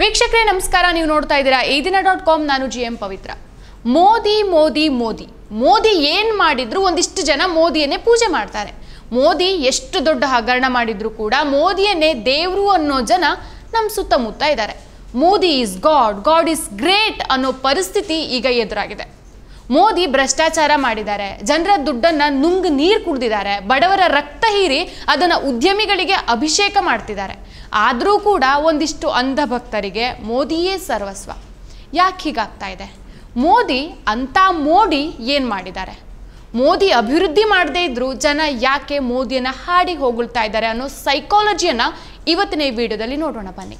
ವೀಕ್ಷಕರೇ ನಮಸ್ಕಾರ, ನೀವು ನೋಡ್ತಾ ಇದ್ದೀರಾ ಇದೀನ.com. ನಾನು GM ಪವಿತ್ರ. ಮೋದಿ ಮೋದಿ ಮೋದಿ ಮೋದಿ ಏನು ಮಾಡಿದ್ರು ಒಂದಿಷ್ಟು ಜನ ಮೋದಿಯನ್ನೇ ಪೂಜೆ ಮಾಡ್ತಾರೆ. ಮೋದಿ ಎಷ್ಟು ದೊಡ್ಡ ಹಗರಣ ಮಾಡಿದ್ರು ಕೂಡ ಮೋದಿಯನ್ನೇ ದೇವರು ಅನ್ನೋ ಜನ ನಮ್ಮ ಸುತ್ತಮುತ್ತ ಇದ್ದಾರೆ. Modi is God, God is great ಅನ್ನೋ ಪರಿಸ್ಥಿತಿ ಈಗ ಎದುರಾಗಿದೆ. ಮೋದಿ ಭ್ರಷ್ಟಾಚಾರ ಮಾಡಿದ್ದಾರೆ, ಜನರ ದುಡ್ಡನ್ನ ನುಂಗ್ ನೀರು ಕುಡಿದಿದ್ದಾರೆ, ಬಡವರ ರಕ್ತ ಹೀರಿ ಅದನ್ನ ಉದ್ಯಮಿಗಳಿಗೆ ಅಭಿಷೇಕ ಮಾಡ್ತಿದ್ದಾರೆ. ಆದರೂ ಕೂಡ ಒಂದಿಷ್ಟು ಅಂಧ ಭಕ್ತರಿಗೆ ಮೋದಿಯೇ ಸರ್ವಸ್ವ. ಯಾಕೆ ಹೀಗಾಗ್ತಾ ಇದೆ? ಮೋದಿ ಅಂತ ಮೋಡಿ ಏನು ಮಾಡಿದ್ದಾರೆ? ಮೋದಿ ಅಭಿವೃದ್ಧಿ ಮಾಡದೇ ಇದ್ರು ಜನ ಯಾಕೆ ಮೋದಿಯನ್ನ ಹಾಡಿ ಹೋಗುಳ್ತಾ ಇದ್ದಾರೆ ಅನ್ನೋ ಸೈಕಾಲಜಿಯನ್ನ ಇವತ್ತಿನ ಈ ವಿಡಿಯೋದಲ್ಲಿ ನೋಡೋಣ ಬನ್ನಿ.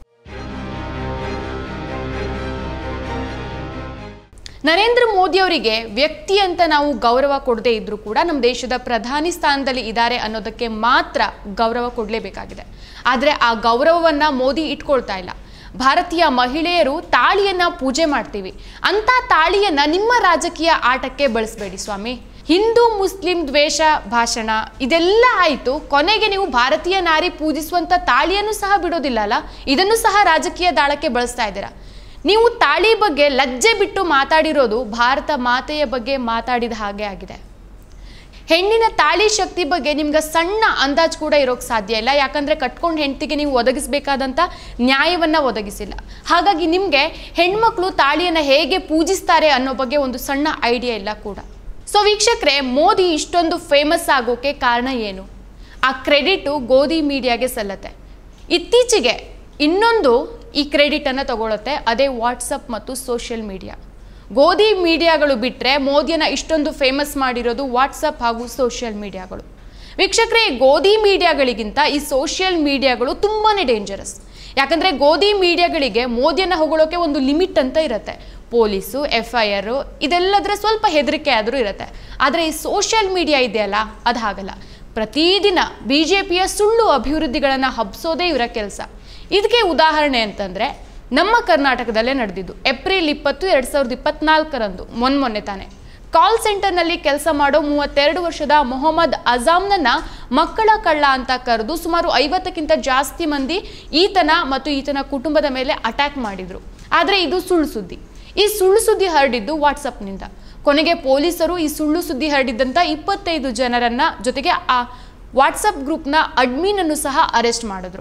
ನರೇಂದ್ರ ಮೋದಿ ಅವರಿಗೆ ವ್ಯಕ್ತಿ ಅಂತ ನಾವು ಗೌರವ ಕೊಡದೇ ಇದ್ರೂ ಕೂಡ ನಮ್ಮ ದೇಶದ ಪ್ರಧಾನಿ ಸ್ಥಾನದಲ್ಲಿ ಇದ್ದಾರೆ ಅನ್ನೋದಕ್ಕೆ ಮಾತ್ರ ಗೌರವ ಕೊಡಲೇಬೇಕಾಗಿದೆ. ಆದರೆ ಆ ಗೌರವವನ್ನ ಮೋದಿ ಇಟ್ಕೊಳ್ತಾ ಇಲ್ಲ. ಭಾರತೀಯ ಮಹಿಳೆಯರು ತಾಳಿಯನ್ನ ಪೂಜೆ ಮಾಡ್ತೀವಿ ಅಂತ ತಾಳಿಯನ್ನ ನಿಮ್ಮ ರಾಜಕೀಯ ಆಟಕ್ಕೆ ಬಳಸಬೇಡಿ ಸ್ವಾಮಿ. ಹಿಂದೂ ಮುಸ್ಲಿಂ ದ್ವೇಷ ಭಾಷಣ ಇದೆಲ್ಲ ಆಯಿತು, ಕೊನೆಗೆ ನೀವು ಭಾರತೀಯ ನಾರಿ ಪೂಜಿಸುವಂತ ತಾಳಿಯನ್ನು ಸಹ ಬಿಡೋದಿಲ್ಲ ಅಲ್ಲ, ಇದನ್ನು ಸಹ ರಾಜಕೀಯ ದಾಳಕ್ಕೆ ಬಳಸ್ತಾ ಇದ್ದೀರಾ. ನೀವು ತಾಳಿ ಬಗ್ಗೆ ಲಜ್ಜೆ ಬಿಟ್ಟು ಮಾತಾಡಿರೋದು ಭಾರತ ಮಾತೆಯ ಬಗ್ಗೆ ಮಾತಾಡಿದ ಹಾಗೆ ಆಗಿದೆ. ಹೆಣ್ಣಿನ ತಾಳಿ ಶಕ್ತಿ ಬಗ್ಗೆ ನಿಮ್ಗೆ ಸಣ್ಣ ಅಂದಾಜು ಕೂಡ ಇರೋಕ್ಕೆ ಸಾಧ್ಯ ಇಲ್ಲ. ಯಾಕಂದರೆ ಕಟ್ಕೊಂಡು ಹೆಂಡತಿಗೆ ನೀವು ಒದಗಿಸಬೇಕಾದಂಥ ನ್ಯಾಯವನ್ನು ಒದಗಿಸಿಲ್ಲ. ಹಾಗಾಗಿ ನಿಮಗೆ ಹೆಣ್ಮಕ್ಳು ತಾಳಿಯನ್ನು ಹೇಗೆ ಪೂಜಿಸ್ತಾರೆ ಅನ್ನೋ ಬಗ್ಗೆ ಒಂದು ಸಣ್ಣ ಐಡಿಯಾ ಇಲ್ಲ ಕೂಡ. ಸೊ ವೀಕ್ಷಕರೇ, ಮೋದಿ ಇಷ್ಟೊಂದು ಫೇಮಸ್ ಆಗೋಕೆ ಕಾರಣ ಏನು? ಆ ಕ್ರೆಡಿಟು ಗೋಧಿ ಮೀಡಿಯಾಗೆ ಸಲ್ಲತ್ತೆ. ಇತ್ತೀಚೆಗೆ ಇನ್ನೊಂದು ಈ ಕ್ರೆಡಿಟನ್ನು ತಗೊಳುತ್ತೆ, ಅದೇ ವಾಟ್ಸಪ್ ಮತ್ತು ಸೋಷಿಯಲ್ ಮೀಡಿಯಾ. ಗೋಧಿ ಮೀಡಿಯಾಗಳು ಬಿಟ್ಟರೆ ಮೋದಿಯನ್ನು ಇಷ್ಟೊಂದು ಫೇಮಸ್ ಮಾಡಿರೋದು ವಾಟ್ಸಪ್ ಹಾಗೂ ಸೋಷಿಯಲ್ ಮೀಡಿಯಾಗಳು. ವೀಕ್ಷಕರೇ, ಈ ಗೋಧಿ ಮೀಡಿಯಾಗಳಿಗಿಂತ ಈ ಸೋಷಿಯಲ್ ಮೀಡಿಯಾಗಳು ತುಂಬಾ ಡೇಂಜರಸ್. ಯಾಕಂದರೆ ಗೋಧಿ ಮೀಡಿಯಾಗಳಿಗೆ ಮೋದಿಯನ್ನು ಹೊಗಳೋಕೆ ಒಂದು ಲಿಮಿಟ್ ಅಂತ ಇರುತ್ತೆ. ಪೊಲೀಸು, FIR ಇದೆಲ್ಲದರ ಸ್ವಲ್ಪ ಹೆದರಿಕೆ ಆದರೂ ಇರುತ್ತೆ. ಆದರೆ ಈ ಸೋಷಿಯಲ್ ಮೀಡಿಯಾ ಇದೆಯಲ್ಲ, ಅದು ಹಾಗಲ್ಲ. ಪ್ರತಿದಿನ BJPಯ ಸುಳ್ಳು ಅಭಿವೃದ್ಧಿಗಳನ್ನು ಹಬ್ಸೋದೇ ಇವರ ಕೆಲಸ. ಇದಕ್ಕೆ ಉದಾಹರಣೆ ಅಂತಂದರೆ ನಮ್ಮ ಕರ್ನಾಟಕದಲ್ಲೇ ನಡೆದಿದ್ದು ಏಪ್ರಿಲ್ 20, 2024 ಮೊನ್ನೆ ತಾನೆ ಕಾಲ್ ಸೆಂಟರ್ನಲ್ಲಿ ಕೆಲಸ ಮಾಡೋ 32 ವರ್ಷದ ಮೊಹಮ್ಮದ್ ಅಜಾಮ್ನನ್ನ ಮಕ್ಕಳ ಕಳ್ಳ ಅಂತ ಕರೆದು ಸುಮಾರು 50ಕ್ಕಿಂತ ಜಾಸ್ತಿ ಮಂದಿ ಈತನ ಮತ್ತು ಈತನ ಕುಟುಂಬದ ಮೇಲೆ ಅಟ್ಯಾಕ್ ಮಾಡಿದ್ರು. ಆದರೆ ಇದು ಸುಳ್ಳು ಸುದ್ದಿ. ಈ ಸುಳ್ಳು ಸುದ್ದಿ ಹರಡಿದ್ದು ವಾಟ್ಸಪ್ನಿಂದ. ಕೊನೆಗೆ ಪೊಲೀಸರು ಈ ಸುಳ್ಳು ಸುದ್ದಿ ಹರಡಿದ್ದಂಥ 25 ಜನರನ್ನ ಜೊತೆಗೆ ಆ ವಾಟ್ಸಪ್ ಗ್ರೂಪ್ನ ಅಡ್ಮಿನ್ ಅನ್ನು ಸಹ ಅರೆಸ್ಟ್ ಮಾಡಿದ್ರು.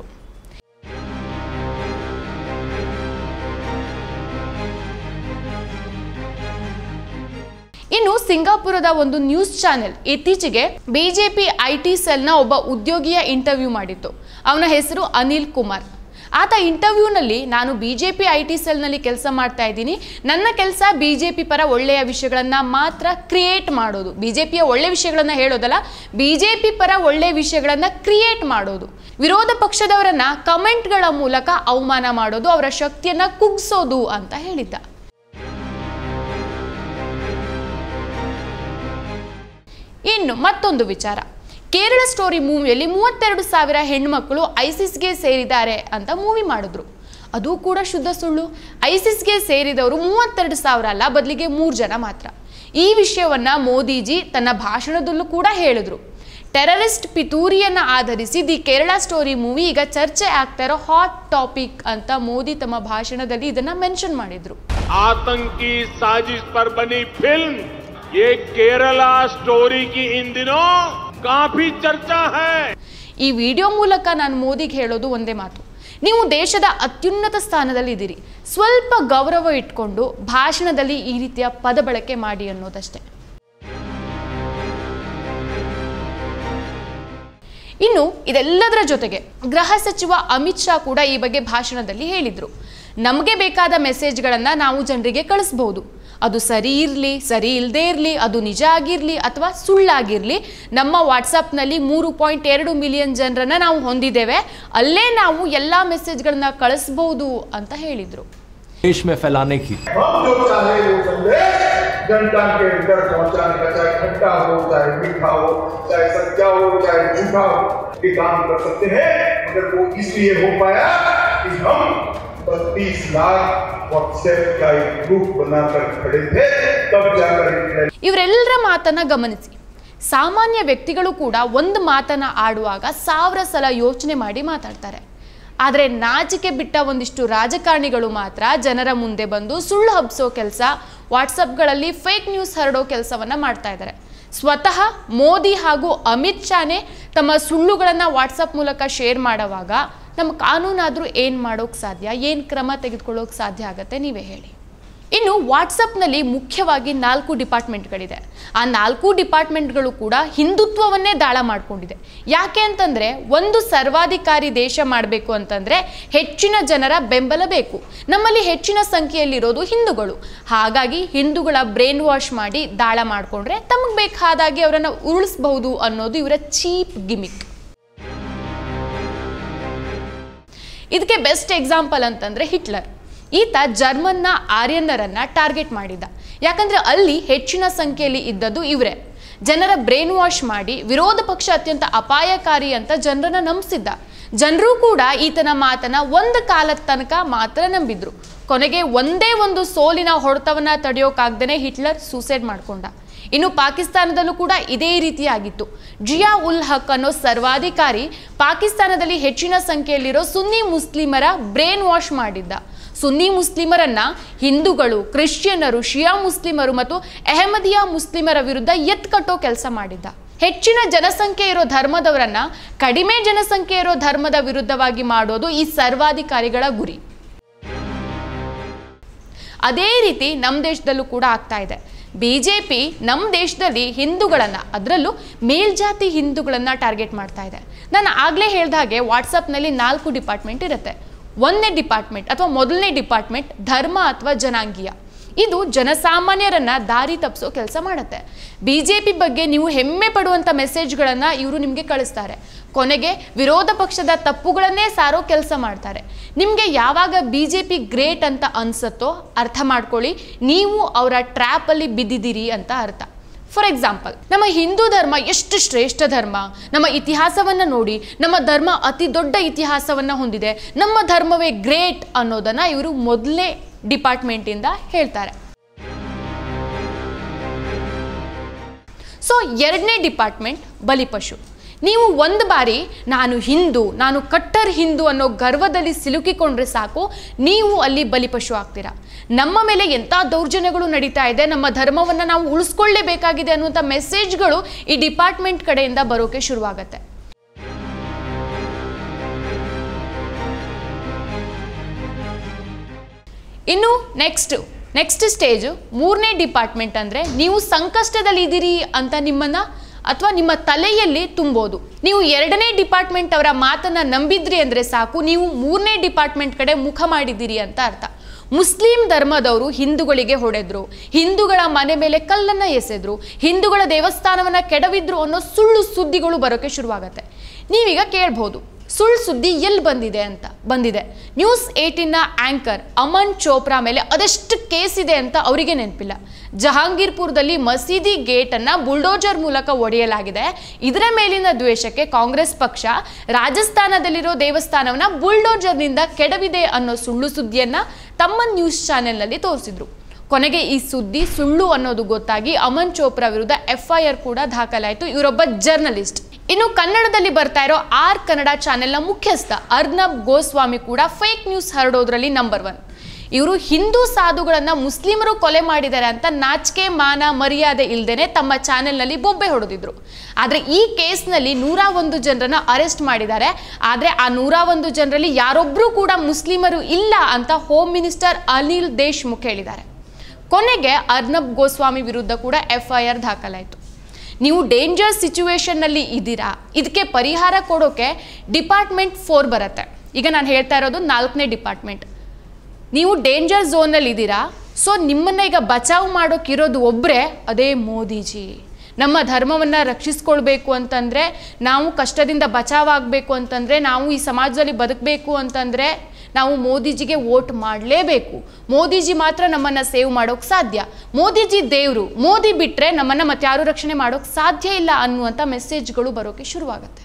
ಇನ್ನು ಸಿಂಗಾಪುರದ ಒಂದು ನ್ಯೂಸ್ ಚಾನೆಲ್ ಇತ್ತೀಚೆಗೆ BJP IT ಸೆಲ್ನ ಒಬ್ಬ ಉದ್ಯೋಗಿಯ ಇಂಟರ್ವ್ಯೂ ಮಾಡಿತ್ತು. ಅವನ ಹೆಸರು ಅನಿಲ್ ಕುಮಾರ್. ಆತ ಇಂಟರ್ವ್ಯೂನಲ್ಲಿ ನಾನು BJP IT ಸೆಲ್ನಲ್ಲಿ ಕೆಲಸ ಮಾಡ್ತಾ ಇದ್ದೀನಿ, ನನ್ನ ಕೆಲಸ BJP ಪರ ಒಳ್ಳೆಯ ವಿಷಯಗಳನ್ನು ಮಾತ್ರ ಕ್ರಿಯೇಟ್ ಮಾಡೋದು, BJPಯ ಒಳ್ಳೆಯ ವಿಷಯಗಳನ್ನು ಹೇಳೋದಲ್ಲ, BJP ಪರ ಒಳ್ಳೆಯ ವಿಷಯಗಳನ್ನು ಕ್ರಿಯೇಟ್ ಮಾಡೋದು, ವಿರೋಧ ಪಕ್ಷದವರನ್ನ ಕಮೆಂಟ್ಗಳ ಮೂಲಕ ಅವಮಾನ ಮಾಡೋದು, ಅವರ ಶಕ್ತಿಯನ್ನ ಕುಗ್ಸೋದು ಅಂತ ಹೇಳಿದ್ದ. ಇನ್ನು ಮತ್ತೊಂದು ವಿಚಾರ, ಕೇರಳ ಸ್ಟೋರಿ ಮೂವಿಯಲ್ಲಿ 32,000 ಹೆಣ್ಮಕ್ಳು ಐಸಿಸ್ಗೆ ಸೇರಿದ್ದಾರೆ ಅಂತ ಮೂವಿ ಮಾಡಿದ್ರು. ಅದು ಕೂಡ ಶುದ್ಧ ಸುಳ್ಳು. ಐಸಿಸ್ಗೆ ಸೇರಿದವರು 32,000 ಅಲ್ಲ, ಬದಲಿಗೆ 3 ಜನ ಮಾತ್ರ. ಈ ವಿಷಯವನ್ನ ಮೋದಿಜಿ ತನ್ನ ಭಾಷಣದಲ್ಲೂ ಕೂಡ ಹೇಳಿದ್ರು. ಟೆರರಿಸ್ಟ್ ಪಿತೂರಿಯನ್ನ ಆಧರಿಸಿ ದಿ ಕೇರಳ ಸ್ಟೋರಿ ಮೂವಿ ಈಗ ಚರ್ಚೆ ಆಗ್ತಾ ಇರೋ ಹಾಟ್ ಟಾಪಿಕ್ ಅಂತ ಮೋದಿ ತಮ್ಮ ಭಾಷಣದಲ್ಲಿ ಇದನ್ನ ಮೆನ್ಷನ್ ಮಾಡಿದ್ರು. आतंकी साजिश पर बनी फिल्म ये केरला स्टोरी की इन दिनों काफी चर्चा है. ಈ ವಿಡಿಯೋ ಮೂಲಕ ನಾನು ಮೋದಿಗೆ ಹೇಳೋದು ಒಂದೇ ಮಾತು, ನೀವು ದೇಶದ ಅತ್ಯುನ್ನತ ಸ್ಥಾನದಲ್ಲಿ ಇದ್ದೀರಿ, ಸ್ವಲ್ಪ ಗೌರವ ಇಟ್ಕೊಂಡು ಭಾಷಣದಲ್ಲಿ ಈ ರೀತಿಯ ಪದ ಬಳಕೆ ಮಾಡಿ ಅನ್ನೋದಷ್ಟೇ. ಇನ್ನು ಇದೆಲ್ಲದರ ಜೊತೆಗೆ ಗೃಹ ಸಚಿವ ಅಮಿತ್ ಶಾ ಕೂಡ ಈ ಬಗ್ಗೆ ಭಾಷಣದಲ್ಲಿ ಹೇಳಿದ್ರು. ನಮಗೆ ಬೇಕಾದ ಮೆಸೇಜ್ಗಳನ್ನು ನಾವು ಜನರಿಗೆ ಕಳಿಸ್ಬಹುದು, ಅದು ಸರಿ ಇರಲಿ ಸರಿ ಇಲ್ಲದೆ ಇರಲಿ, ಅದು ನಿಜ ಆಗಿರಲಿ ಅಥವಾ ಸುಳ್ಳಾಗಿರಲಿ, ನಮ್ಮ ವಾಟ್ಸಪ್ನಲ್ಲಿ 3.2 ಮಿಲಿಯನ್ ಜನರನ್ನ ನಾವು ಹೊಂದಿದ್ದೇವೆ, ಅಲ್ಲೇ ನಾವು ಎಲ್ಲ ಮೆಸೇಜ್ಗಳನ್ನ ಕಳಿಸಬಹುದು ಅಂತ ಹೇಳಿದ್ರು. देश में फैलाने की जो चाहे वो संदेश जनता के अंदर पहुंचाने का, चाहे खट्टा हो, चाहे मीठा हो, चाहे सच्चा हो, चाहे झूठा हो, ये काम कर सकते हैं. मगर वो इसलिए हो पाया कि हम 32 लाख व्हाट्सएप का एक ग्रुप बनाकर खड़े थे, तब जाकर ಇವರೆಲ್ಲರ ಮಾತನ್ನ ಗಮನಿಸಿ. ಸಾಮಾನ್ಯ ವ್ಯಕ್ತಿಗಳು ಕೂಡ ಒಂದು ಮಾತನ್ನ ಆಡುವಾಗ 1000 ಸಲ ಯೋಚನೆ ಮಾಡಿ ಮಾತಾಡ್ತಾರೆ. ಆದರೆ ನಾಚಿಕೆ ಬಿಟ್ಟ ಒಂದಿಷ್ಟು ರಾಜಕಾರಣಿಗಳು ಮಾತ್ರ ಜನರ ಮುಂದೆ ಬಂದು ಸುಳ್ಳು ಹಬ್ಸೋ ಕೆಲಸ, ವಾಟ್ಸಪ್ಗಳಲ್ಲಿ ಫೇಕ್ ನ್ಯೂಸ್ ಹರಡೋ ಕೆಲಸವನ್ನ ಮಾಡ್ತಾ ಇದ್ದಾರೆ. ಸ್ವತಃ ಮೋದಿ ಹಾಗೂ ಅಮಿತ್ ಶಾನೇ ತಮ್ಮ ಸುಳ್ಳುಗಳನ್ನು ವಾಟ್ಸಪ್ ಮೂಲಕ ಶೇರ್ ಮಾಡುವಾಗ ನಮ್ಮ ಕಾನೂನಾದರೂ ಏನು ಮಾಡೋಕ್ಕೆ ಸಾಧ್ಯ, ಏನು ಕ್ರಮ ತೆಗೆದುಕೊಳ್ಳೋಕೆ ಸಾಧ್ಯ ಆಗುತ್ತೆ, ನೀವೇ ಹೇಳಿ. ಇನ್ನು ವಾಟ್ಸಪ್ನಲ್ಲಿ ಮುಖ್ಯವಾಗಿ 4 ಡಿಪಾರ್ಟ್ಮೆಂಟ್ಗಳಿದೆ. ಆ 4 ಡಿಪಾರ್ಟ್ಮೆಂಟ್ಗಳು ಕೂಡ ಹಿಂದುತ್ವವನ್ನೇ ದಾಳ ಮಾಡಿಕೊಂಡಿದೆ. ಯಾಕೆ ಅಂತಂದರೆ, ಒಂದು ಸರ್ವಾಧಿಕಾರಿ ದೇಶ ಮಾಡಬೇಕು ಅಂತಂದರೆ ಹೆಚ್ಚಿನ ಜನರ ಬೆಂಬಲ ಬೇಕು. ನಮ್ಮಲ್ಲಿ ಹೆಚ್ಚಿನ ಸಂಖ್ಯೆಯಲ್ಲಿರೋದು ಹಿಂದೂಗಳು. ಹಾಗಾಗಿ ಹಿಂದೂಗಳ ಬ್ರೈನ್ ವಾಶ್ ಮಾಡಿ ದಾಳ ಮಾಡಿಕೊಂಡ್ರೆ ತಮಗೆ ಬೇಕಾದಾಗೆ ಅವರನ್ನು ಉರುಳಿಸಬಹುದು ಅನ್ನೋದು ಇವರ ಚೀಪ್ ಗಿಮಿಕ್. ಇದಕ್ಕೆ ಬೆಸ್ಟ್ ಎಕ್ಸಾಂಪಲ್ ಅಂತಂದರೆ ಹಿಟ್ಲರ್. ಈತ ಜರ್ಮನ್ನ ಆರ್ಯನ್ನರನ್ನ ಟಾರ್ಗೆಟ್ ಮಾಡಿದ್ದ. ಯಾಕಂದ್ರೆ ಅಲ್ಲಿ ಹೆಚ್ಚಿನ ಸಂಖ್ಯೆಯಲ್ಲಿ ಇದ್ದದ್ದು ಇವರೇ. ಜನರ ಬ್ರೈನ್ ವಾಶ್ ಮಾಡಿ ವಿರೋಧ ಪಕ್ಷ ಅತ್ಯಂತ ಅಪಾಯಕಾರಿ ಅಂತ ಜನರನ್ನ ನಂಬಿಸಿದ್ದ. ಜನರು ಕೂಡ ಈತನ ಮಾತನ್ನ ಒಂದು ಕಾಲದ ತನಕ ಮಾತ್ರ ನಂಬಿದ್ರು. ಕೊನೆಗೆ ಒಂದೇ ಒಂದು ಸೋಲಿನ ಹೊಡೆತವನ್ನ ತಡೆಯೋಕಾಗ್ದೇನೆ ಹಿಟ್ಲರ್ ಸೂಸೈಡ್ ಮಾಡ್ಕೊಂಡ. ಇನ್ನು ಪಾಕಿಸ್ತಾನದಲ್ಲೂ ಕೂಡ ಇದೇ ರೀತಿಯಾಗಿತ್ತು. ಜಿಯಾ ಉಲ್ ಹಕ್ ಅನ್ನೋ ಸರ್ವಾಧಿಕಾರಿ ಪಾಕಿಸ್ತಾನದಲ್ಲಿ ಹೆಚ್ಚಿನ ಸಂಖ್ಯೆಯಲ್ಲಿರೋ ಸುನ್ನಿ ಮುಸ್ಲಿಮರ ಬ್ರೈನ್ ವಾಶ್ ಮಾಡಿದ್ದ. ಸುನ್ನಿ ಮುಸ್ಲಿಮರನ್ನ ಹಿಂದೂಗಳು, ಕ್ರಿಶ್ಚಿಯನ್ನರು, ಶಿಯಾ ಮುಸ್ಲಿಮರು ಮತ್ತು ಅಹಮದಿಯಾ ಮುಸ್ಲಿಮರ ವಿರುದ್ಧ ಎತ್ಕಟ್ಟೋ ಕೆಲಸ ಮಾಡಿದ್ದ. ಹೆಚ್ಚಿನ ಜನಸಂಖ್ಯೆ ಇರೋ ಧರ್ಮದವರನ್ನ ಕಡಿಮೆ ಜನಸಂಖ್ಯೆ ಇರೋ ಧರ್ಮದ ವಿರುದ್ಧವಾಗಿ ಮಾಡೋದು ಈ ಸರ್ವಾಧಿಕಾರಿಗಳ ಗುರಿ. ಅದೇ ರೀತಿ ನಮ್ಮ ದೇಶದಲ್ಲೂ ಕೂಡ ಆಗ್ತಾ ಇದೆ. ಬಿಜೆಪಿ ನಮ್ಮ ದೇಶದಲ್ಲಿ ಹಿಂದೂಗಳನ್ನ, ಅದರಲ್ಲೂ ಮೇಲ್ಜಾತಿ ಹಿಂದೂಗಳನ್ನ ಟಾರ್ಗೆಟ್ ಮಾಡ್ತಾ ಇದೆ. ನಾನು ಆಗಲೇ ಹೇಳ್ದ ಹಾಗೆ ವಾಟ್ಸಪ್ನಲ್ಲಿ 4 ಡಿಪಾರ್ಟ್ಮೆಂಟ್ ಇರುತ್ತೆ. ಒಂದನೇ ಡಿಪಾರ್ಟ್ಮೆಂಟ್ ಅಥವಾ ಮೊದಲನೇ ಡಿಪಾರ್ಟ್ಮೆಂಟ್ ಧರ್ಮ ಅಥವಾ ಜನಾಂಗೀಯ. ಇದು ಜನಸಾಮಾನ್ಯರನ್ನ ದಾರಿ ತಪ್ಪಿಸೋ ಕೆಲಸ ಮಾಡುತ್ತೆ. ಬಿಜೆಪಿ ಬಗ್ಗೆ ನೀವು ಹೆಮ್ಮೆ ಪಡುವಂಥ ಮೆಸೇಜ್ಗಳನ್ನು ಇವರು ನಿಮಗೆ ಕಳಿಸ್ತಾರೆ. ಕೊನೆಗೆ ವಿರೋಧ ಪಕ್ಷದ ತಪ್ಪುಗಳನ್ನೇ ಸಾರೋ ಕೆಲಸ ಮಾಡ್ತಾರೆ. ನಿಮಗೆ ಯಾವಾಗ ಬಿಜೆಪಿ ಗ್ರೇಟ್ ಅಂತ ಅನ್ಸುತ್ತೋ ಅರ್ಥ ಮಾಡ್ಕೊಳ್ಳಿ, ನೀವು ಅವರ ಟ್ರ್ಯಾಪಲ್ಲಿ ಬಿದ್ದಿದ್ದೀರಿ ಅಂತ ಅರ್ಥ. ಫಾರ್ ಎಕ್ಸಾಂಪಲ್, ನಮ್ಮ ಹಿಂದೂ ಧರ್ಮ ಎಷ್ಟು ಶ್ರೇಷ್ಠ ಧರ್ಮ, ನಮ್ಮ ಇತಿಹಾಸವನ್ನು ನೋಡಿ, ನಮ್ಮ ಧರ್ಮ ಅತಿ ದೊಡ್ಡ ಇತಿಹಾಸವನ್ನು ಹೊಂದಿದೆ, ನಮ್ಮ ಧರ್ಮವೇ ಗ್ರೇಟ್ ಅನ್ನೋದನ್ನು ಇವರು ಮೊದಲನೇ ಡಿಪಾರ್ಟ್ಮೆಂಟಿಂದ ಹೇಳ್ತಾರೆ. ಸೊ ಎರಡನೇ ಡಿಪಾರ್ಟ್ಮೆಂಟ್ ಬಲಿಪಶು. ನೀವು ಒಂದು ಬಾರಿ ನಾನು ಹಿಂದೂ, ನಾನು ಕಟ್ಟರ್ ಹಿಂದೂ ಅನ್ನೋ ಗರ್ವದಲ್ಲಿ ಸಿಲುಕಿಕೊಂಡ್ರೆ ಸಾಕು, ನೀವು ಅಲ್ಲಿ ಬಲಿಪಶು ಆಗ್ತೀರಾ. ನಮ್ಮ ಮೇಲೆ ಎಂಥ ದೌರ್ಜನ್ಯಗಳು ನಡೀತಾ ಇದೆ, ನಮ್ಮ ಧರ್ಮವನ್ನು ನಾವು ಉಳಿಸ್ಕೊಳ್ಳೇಬೇಕಾಗಿದೆ ಅನ್ನುವಂಥ ಮೆಸೇಜ್ಗಳು ಈ ಡಿಪಾರ್ಟ್ಮೆಂಟ್ ಕಡೆಯಿಂದ ಬರೋಕೆ ಶುರುವಾಗತ್ತೆ. ಇನ್ನು ನೆಕ್ಸ್ಟ್ ಸ್ಟೇಜ್ ಮೂರನೇ ಡಿಪಾರ್ಟ್ಮೆಂಟ್ ಅಂದರೆ ನೀವು ಸಂಕಷ್ಟದಲ್ಲಿ ಇದ್ದೀರಿ ಅಂತ ನಿಮ್ಮನ್ನ ಅಥವಾ ನಿಮ್ಮ ತಲೆಯಲ್ಲಿ ತುಂಬೋದು. ನೀವು ಎರಡನೇ ಡಿಪಾರ್ಟ್ಮೆಂಟ್ ಅವರ ಮಾತನ್ನ ನಂಬಿದ್ರಿ ಅಂದರೆ ಸಾಕು, ನೀವು ಮೂರನೇ ಡಿಪಾರ್ಟ್ಮೆಂಟ್ ಕಡೆ ಮುಖ ಮಾಡಿದ್ದೀರಿ ಅಂತ ಅರ್ಥ. ಮುಸ್ಲಿಂ ಧರ್ಮದವರು ಹಿಂದೂಗಳಿಗೆ ಹೊಡೆದ್ರು, ಹಿಂದೂಗಳ ಮನೆ ಮೇಲೆ ಕಲ್ಲನ್ನು ಎಸೆದ್ರು, ಹಿಂದೂಗಳ ದೇವಸ್ಥಾನವನ್ನು ಕೆಡವಿದ್ರು ಅನ್ನೋ ಸುಳ್ಳು ಸುದ್ದಿಗಳು ಬರೋಕ್ಕೆ ಶುರುವಾಗತ್ತೆ. ನೀವೀಗ ಕೇಳ್ಬೋದು, ಸುಳ್ಳು ಸುದ್ದಿ ಎಲ್ಲಿ ಬಂದಿದೆ ಅಂತ. ಬಂದಿದೆ, ನ್ಯೂಸ್ 18ನ ಆಂಕರ್ ಅಮನ್ ಚೋಪ್ರಾ ಮೇಲೆ ಅದೆಷ್ಟು ಕೇಸ್ ಇದೆ ಅಂತ ಅವರಿಗೆ ನೆನಪಿಲ್ಲ. ಜಹಾಂಗೀರ್ಪುರದಲ್ಲಿ ಮಸೀದಿ ಗೇಟನ್ನು ಬುಲ್ಡೋಜರ್ ಮೂಲಕ ಒಡೆಯಲಾಗಿದೆ. ಇದರ ಮೇಲಿನ ದ್ವೇಷಕ್ಕೆ ಕಾಂಗ್ರೆಸ್ ಪಕ್ಷ ರಾಜಸ್ಥಾನದಲ್ಲಿರೋ ದೇವಸ್ಥಾನವನ್ನು ಬುಲ್ಡೋಜರ್ನಿಂದ ಕೆಡವಿದೆ ಅನ್ನೋ ಸುಳ್ಳು ಸುದ್ದಿಯನ್ನು ತಮ್ಮ ನ್ಯೂಸ್ ಚಾನೆಲ್ನಲ್ಲಿ ತೋರಿಸಿದ್ರು. ಕೊನೆಗೆ ಈ ಸುದ್ದಿ ಸುಳ್ಳು ಅನ್ನೋದು ಗೊತ್ತಾಗಿ ಅಮನ್ ಚೋಪ್ರಾ ವಿರುದ್ಧ FIR ಕೂಡ ದಾಖಲಾಯಿತು. ಇವರೊಬ್ಬ ಜರ್ನಲಿಸ್ಟ್. ಇನ್ನು ಕನ್ನಡದಲ್ಲಿ ಬರ್ತಾ ಇರೋ ಆರ್ ಕನ್ನಡ ಚಾನೆಲ್ನ ಮುಖ್ಯಸ್ಥ ಅರ್ನಬ್ ಗೋಸ್ವಾಮಿ ಕೂಡ ಫೇಕ್ ನ್ಯೂಸ್ ಹರಡೋದ್ರಲ್ಲಿ ನಂಬರ್ 1. ಇವರು ಹಿಂದೂ ಸಾಧುಗಳನ್ನು ಮುಸ್ಲಿಮರು ಕೊಲೆ ಮಾಡಿದ್ದಾರೆ ಅಂತ ನಾಚಿಕೆ ಮಾನ ಮರ್ಯಾದೆ ಇಲ್ಲದೇನೆ ತಮ್ಮ ಚಾನೆಲ್ನಲ್ಲಿ ಬೊಬ್ಬೆ ಹೊಡೆದಿದ್ರು. ಆದರೆ ಈ ಕೇಸ್ನಲ್ಲಿ 101 ಜನರನ್ನ ಅರೆಸ್ಟ್ ಮಾಡಿದ್ದಾರೆ. ಆದರೆ ಆ 101 ಜನರಲ್ಲಿ ಯಾರೊಬ್ಬರೂ ಕೂಡ ಮುಸ್ಲಿಮರು ಇಲ್ಲ ಅಂತ ಹೋಮ್ ಮಿನಿಸ್ಟರ್ ಅನಿಲ್ ದೇಶ್ಮುಖ್ ಹೇಳಿದ್ದಾರೆ. ಕೊನೆಗೆ ಅರ್ನಬ್ ಗೋಸ್ವಾಮಿ ವಿರುದ್ಧ ಕೂಡ FIR ದಾಖಲಾಯಿತು. ನೀವು ಡೇಂಜರ್ ಸಿಚುವೇಶನ್ನಲ್ಲಿ ಇದ್ದೀರಾ, ಇದಕ್ಕೆ ಪರಿಹಾರ ಕೊಡೋಕೆ ಡಿಪಾರ್ಟ್ಮೆಂಟ್ 4 ಬರುತ್ತೆ. ಈಗ ನಾನು ಹೇಳ್ತಾ ಇರೋದು 4ನೇ ಡಿಪಾರ್ಟ್ಮೆಂಟ್. ನೀವು ಡೇಂಜರ್ ಝೋನಲ್ಲಿ ಇದ್ದೀರಾ, ಸೊ ನಿಮ್ಮನ್ನು ಈಗ ಬಚಾವ್ ಮಾಡೋಕ್ಕಿರೋದು ಒಬ್ಬರೇ, ಅದೇ ಮೋದಿಜಿ. ನಮ್ಮ ಧರ್ಮವನ್ನು ರಕ್ಷಿಸ್ಕೊಳ್ಬೇಕು ಅಂತಂದರೆ, ನಾವು ಕಷ್ಟದಿಂದ ಬಚಾವಾಗಬೇಕು ಅಂತಂದರೆ, ನಾವು ಈ ಸಮಾಜದಲ್ಲಿ ಬದುಕಬೇಕು ಅಂತಂದರೆ ನಾವು ಮೋದಿಜಿಗೆ ವೋಟ್ ಮಾಡಲೇಬೇಕು. ಮೋದಿಜಿ ಮಾತ್ರ ನಮ್ಮನ್ನು ಸೇವ್ ಮಾಡೋಕ್ಕೆ ಸಾಧ್ಯ. ಮೋದಿಜಿ ದೇವರು, ಮೋದಿ ಬಿಟ್ಟರೆ ನಮ್ಮನ್ನು ಮತ್ತೆ ಯಾರು ರಕ್ಷಣೆ ಮಾಡೋಕ್ಕೆ ಸಾಧ್ಯ ಇಲ್ಲ ಅನ್ನುವಂಥ ಮೆಸೇಜ್ಗಳು ಬರೋಕ್ಕೆ ಶುರುವಾಗುತ್ತೆ.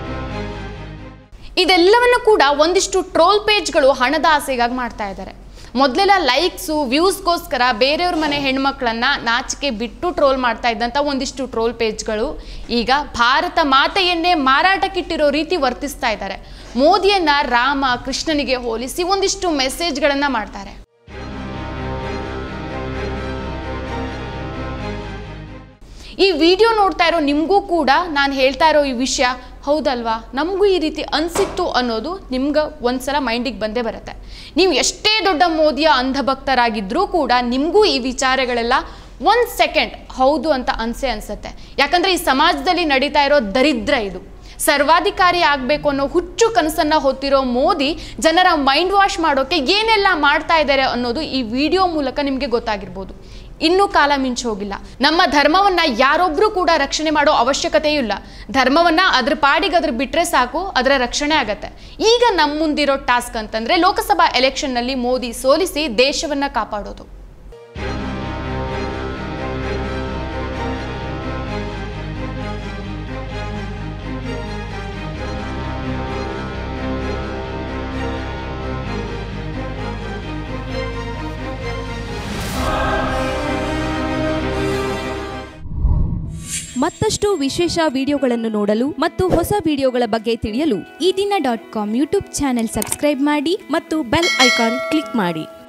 ಇದೆಲ್ಲವನ್ನು ಕೂಡ ಒಂದಿಷ್ಟು ಟ್ರೋಲ್ ಪೇಜ್ಗಳು ಹಣದ ಆಸೆಗಾಗಿ ಮಾಡ್ತಾ ಇದ್ದಾರೆ. ಮೊದಲೆಲ್ಲ ಲೈಕ್ಸು ವ್ಯೂಸ್ಗೋಸ್ಕರ ಬೇರೆಯವ್ರ ಮನೆ ಹೆಣ್ಮಕ್ಳನ್ನ ನಾಚಿಕೆ ಬಿಟ್ಟು ಟ್ರೋಲ್ ಮಾಡ್ತಾ ಇದ್ದಂಥ ಒಂದಿಷ್ಟು ಟ್ರೋಲ್ ಪೇಜ್ಗಳು ಈಗ ಭಾರತ ಮಾತೆಯನ್ನೇ ಮಾರಾಟಕ್ಕಿಟ್ಟಿರೋ ರೀತಿ ವರ್ತಿಸ್ತಾ ಇದ್ದಾರೆ. ಮೋದಿಯನ್ನ ರಾಮ ಕೃಷ್ಣನಿಗೆ ಹೋಲಿಸಿ ಒಂದಿಷ್ಟು ಮೆಸೇಜ್ಗಳನ್ನು ಮಾಡ್ತಾರೆ. ಈ ವಿಡಿಯೋ ನೋಡ್ತಾ ಇರೋ ನಿಮಗೂ ಕೂಡ ನಾನು ಹೇಳ್ತಾ ಇರೋ ಈ ವಿಷಯ ಹೌದಲ್ವಾ, ನಮಗೂ ಈ ರೀತಿ ಅನಿಸಿತ್ತು ಅನ್ನೋದು ನಿಮ್ಗೆ ಒಂದ್ಸಲ ಮೈಂಡಿಗೆ ಬಂದೇ ಬರುತ್ತೆ. ನೀವು ಎಷ್ಟೇ ದೊಡ್ಡ ಮೋದಿಯ ಅಂಧಭಕ್ತರಾಗಿದ್ರೂ ಕೂಡ ನಿಮಗೂ ಈ ವಿಚಾರಗಳೆಲ್ಲ ಒಂದು ಸೆಕೆಂಡ್ ಹೌದು ಅಂತ ಅನ್ಸುತ್ತೆ. ಯಾಕಂದರೆ ಈ ಸಮಾಜದಲ್ಲಿ ನಡೀತಾ ಇರೋ ದರಿದ್ರ ಇದು. ಸರ್ವಾಧಿಕಾರಿ ಆಗಬೇಕು ಅನ್ನೋ ಹುಚ್ಚು ಕನಸನ್ನು ಹೊತ್ತಿರೋ ಮೋದಿ ಜನರ ಮೈಂಡ್ ವಾಶ್ ಮಾಡೋಕ್ಕೆ ಏನೆಲ್ಲ ಮಾಡ್ತಾ ಇದ್ದಾರೆ ಅನ್ನೋದು ಈ ವಿಡಿಯೋ ಮೂಲಕ ನಿಮಗೆ ಗೊತ್ತಾಗಿರ್ಬೋದು. ಇನ್ನೂ ಕಾಲ ಮಿಂಚು ಹೋಗಿಲ್ಲ. ನಮ್ಮ ಧರ್ಮವನ್ನ ಯಾರೊಬ್ರು ಕೂಡ ರಕ್ಷಣೆ ಮಾಡೋ ಅವಶ್ಯಕತೆಯೂ ಇಲ್ಲ. ಧರ್ಮವನ್ನ ಅದ್ರ ಪಾಡಿಗೆ ಅದ್ರ ಬಿಟ್ರೆ ಸಾಕು, ಅದರ ರಕ್ಷಣೆ ಆಗತ್ತೆ. ಈಗ ನಮ್ಮ ಮುಂದಿರೋ ಟಾಸ್ಕ್ ಅಂತಂದ್ರೆ ಲೋಕಸಭಾ ಎಲೆಕ್ಷನ್ನಲ್ಲಿ ಮೋದಿ ಸೋಲಿಸಿ ದೇಶವನ್ನ ಕಾಪಾಡೋದು. ಮತ್ತಷ್ಟು ವಿಶೇಷ ವಿಡಿಯೋಗಳನ್ನು ನೋಡಲು ಮತ್ತು ಹೊಸ ವಿಡಿಯೋಗಳ ಬಗ್ಗೆ ತಿಳಿಯಲು EDina.com ಯೂಟ್ಯೂಬ್ ಚಾನೆಲ್ ಸಬ್ಸ್ಕ್ರೈಬ್ ಮಾಡಿ ಮತ್ತು ಬೆಲ್ ಐಕಾನ್ ಕ್ಲಿಕ್ ಮಾಡಿ.